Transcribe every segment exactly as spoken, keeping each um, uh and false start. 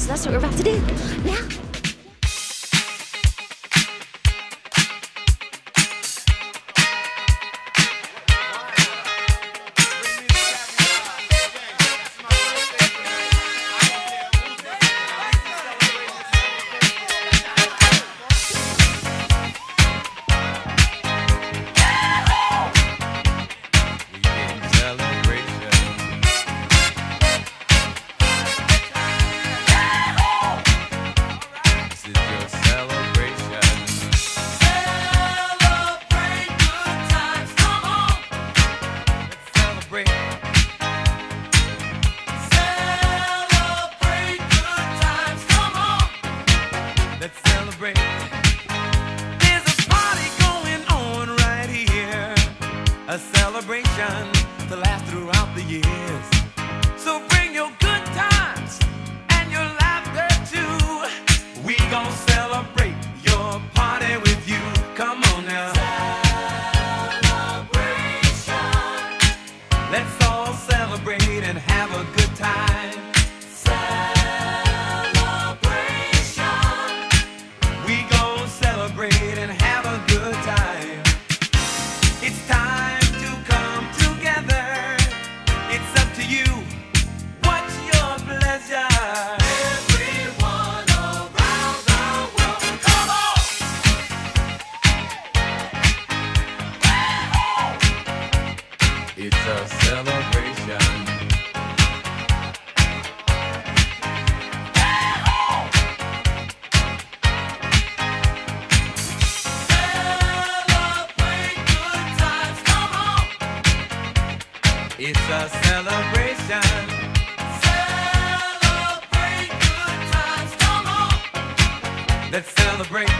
So that's what we're about to do now. A celebration to last throughout the years. So bring your good times and your laughter too. We gon' celebrate your party with you. Come on now. Celebration. Let's all celebrate and have a good time. Celebration. We gon' celebrate and have a good time. It's time. It's a celebration. Celebrate good times, come on. It's a celebration. Celebrate good times, come on. Let's celebrate.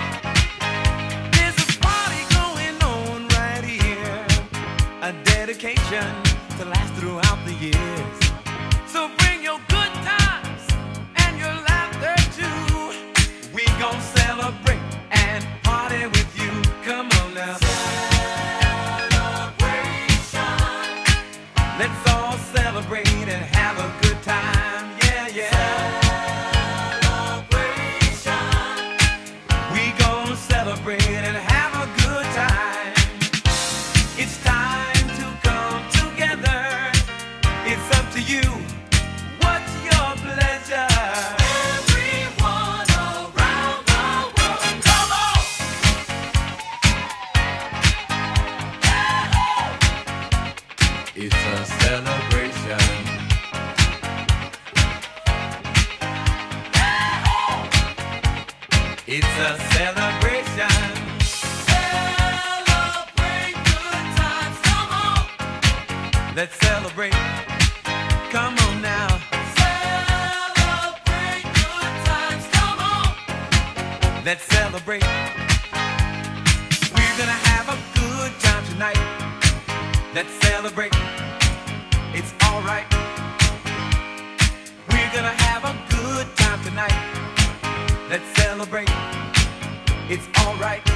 A dedication to last throughout the years. So bring your good times and your laughter too. We gon' celebrate and party with you. Come on now. Celebration. Let's all celebrate and have a good time. Yeah, yeah. Celebration. We gon' celebrate and have a good time. It's time. It's up to you. What's your pleasure? Everyone around the world, come on! It's a celebration. It's a celebration. Celebrate good times, come on! Let's celebrate. Come on now. Celebrate good times, come on. Let's celebrate. We're gonna have a good time tonight. Let's celebrate. It's alright. We're gonna have a good time tonight. Let's celebrate. It's alright.